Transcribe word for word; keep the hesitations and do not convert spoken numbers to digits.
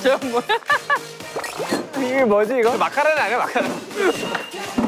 저 뭐야? 이게 뭐지 이거? 마카레나 아니야 마카레나.